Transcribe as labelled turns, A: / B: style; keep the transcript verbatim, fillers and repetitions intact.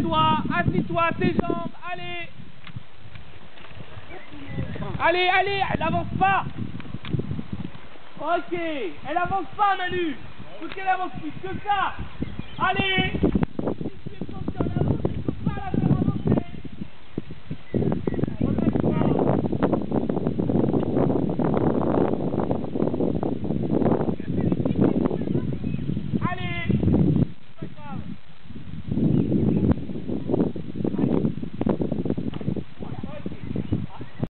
A: Assis-toi, assis-toi, tes jambes, allez. Allez, allez, elle avance pas. Ok, elle avance pas Manu. Faut qu'elle avance plus que ça. Allez.